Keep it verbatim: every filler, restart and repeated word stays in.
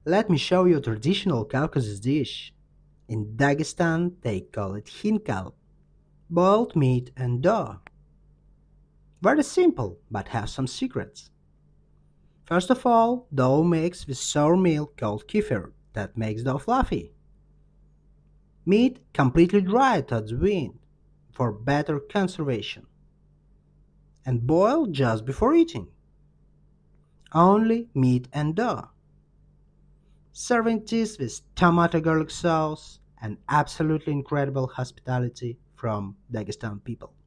Let me show you a traditional Caucasus dish. In Dagestan, they call it hinkal, boiled meat and dough. Very simple, but has some secrets. First of all, dough mixed with sour milk called kefir that makes dough fluffy. Meat completely dried at the wind for better conservation. And boiled just before eating. Only meat and dough. Serving this with tomato garlic sauce and absolutely incredible hospitality from Dagestan people.